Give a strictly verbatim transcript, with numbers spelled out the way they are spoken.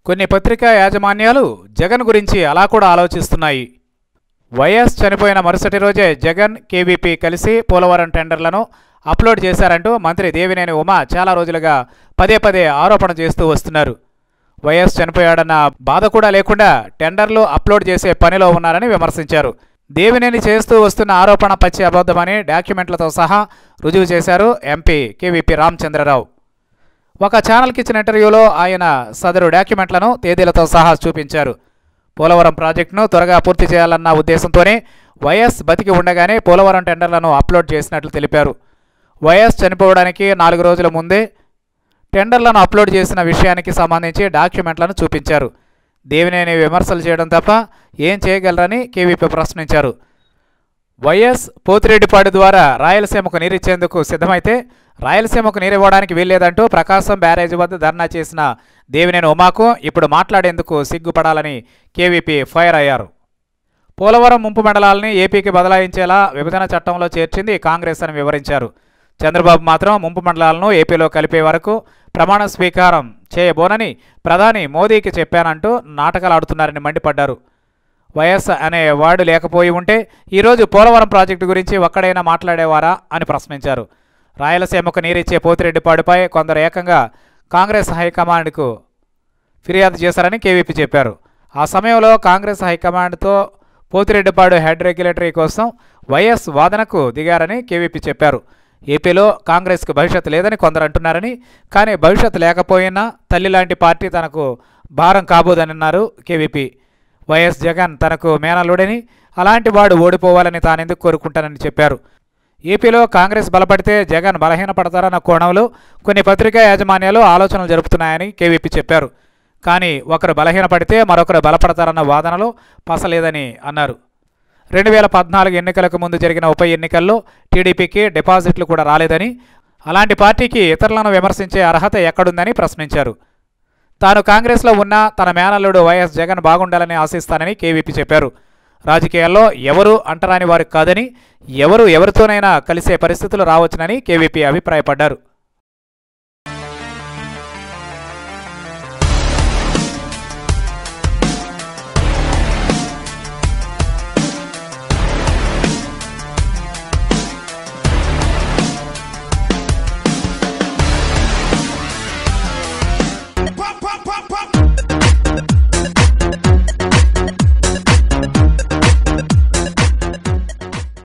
కొన్ని పత్రికా యాజమాన్యాలు జగన్ గురించి అలా కూడా ఆలోచిస్తున్నాయి. వైఎస్ చనిపోయిన మరుసటి రోజే జగన్, కేవీపీ కలిసి పోలవరం టెండర్లను అప్లోడ్ చేశారంటూ మంత్రి దేవినేని ఉమ చాలా రోజులుగా పదే పదే ఆరోపణ చేస్తూ వస్తున్నారు. వైఎస్ చనిపోయాడన్న బాధ కూడా లేకుండా టెండర్లు అప్లోడ్ చేసే పనిలో ఉన్నారని విమర్శించారు. దేవినేని చేస్తూ వస్తున్న ఆరోపణ పచ్చి అబద్ధమని డాక్యుమెంట్లతో సహా రుజువు చేశారు ఎంపీ కేవీపీ రామచంద్ర రావు. ఒక ఛానల్కి ఇచ్చిన ఇంటర్వ్యూలో ఆయన సదరు డాక్యుమెంట్లను తేదీలతో సహా చూపించారు. పోలవరం ప్రాజెక్టును త్వరగా పూర్తి చేయాలన్న ఉద్దేశంతోనే వైఎస్ బతికి ఉండగానే పోలవరం టెండర్లను అప్లోడ్ చేసినట్లు తెలిపారు. వైఎస్ చనిపోవడానికి నాలుగు రోజుల ముందే టెండర్లను అప్లోడ్ చేసిన విషయానికి సంబంధించి డాక్యుమెంట్లను చూపించారు. దేవినేని విమర్శలు చేయడం తప్ప ఏం చేయగలరని కేవీపీ ప్రశ్నించారు. వైఎస్ పోతిరెడ్డిపాడు ద్వారా రాయలసీమకు నీరిచ్చేందుకు సిద్ధమైతే రాయలసీమకు నీరివ్వడానికి వీల్లేదంటూ ప్రకాశం బ్యారేజీ వద్ద ధర్నా చేసిన దేవినేని ఉమాకు ఇప్పుడు మాట్లాడేందుకు సిగ్గుపడాలని కేవీపీ ఫైర్ అయ్యారు. పోలవరం ముంపు మండలాలని ఏపీకి బదలాయించేలా విభజన చట్టంలో చేర్చింది కాంగ్రెస్ అని వివరించారు. చంద్రబాబు మాత్రం ముంపు మండలాలను ఏపీలో కలిపే వరకు ప్రమాణ స్వీకారం చేయబోనని ప్రధాని మోదీకి చెప్పానంటూ నాటకాలు ఆడుతున్నారని మండిపడ్డారు. వైఎస్ అనే వార్డు లేకపోయి ఉంటే ఈరోజు పోలవరం ప్రాజెక్టు గురించి ఒక్కడైనా మాట్లాడేవారా అని ప్రశ్నించారు. రాయలసీమకు నీరిచ్చే పోతిరెడ్డిపాడుపై కొందరు ఏకంగా కాంగ్రెస్ హైకమాండ్కు ఫిర్యాదు చేశారని కేవీపీ చెప్పారు. ఆ సమయంలో కాంగ్రెస్ హైకమాండ్తో పోతిరెడ్డిపాడు హెడ్ రెగ్యులేటరీ కోసం వైఎస్ వాదనకు దిగారని కేవీపీ చెప్పారు. ఏపీలో కాంగ్రెస్కు భవిష్యత్తు లేదని కొందరు అంటున్నారని, కానీ భవిష్యత్తు లేకపోయినా తల్లి లాంటి పార్టీ తనకు భారం కాబోదన్నారు కేవీపీ. వైఎస్ జగన్ తనకు మేనల్లుడని, అలాంటి వాడు ఓడిపోవాలని తానెందుకు కోరుకుంటానని చెప్పారు. ఏపీలో కాంగ్రెస్ బలపడితే జగన్ బలహీనపడతారన్న కోణంలో కొన్ని పత్రికా యాజమాన్యాలు ఆలోచనలు జరుపుతున్నాయని కేవీపీ చెప్పారు. కానీ ఒకరు బలహీనపడితే మరొకరు బలపడతారన్న వాదనలో పసలేదని అన్నారు. రెండు వేల పద్నాలుగు ఎన్నికలకు ముందు జరిగిన ఉప ఎన్నికల్లో టీడీపీకి డిపాజిట్లు కూడా రాలేదని, అలాంటి పార్టీకి ఇతరులను విమర్శించే అర్హత ఎక్కడుందని ప్రశ్నించారు. తాను కాంగ్రెస్లో ఉన్నా తన మేనల్లుడు వైఎస్ జగన్ బాగుండాలని ఆశిస్తానని కేవీపీ చెప్పారు. రాజకీయాల్లో ఎవరు అంటరాని వారు కాదని, ఎవరు ఎవరితోనైనా కలిసే పరిస్థితులు రావచ్చునని కేవీపీ అభిప్రాయపడ్డారు.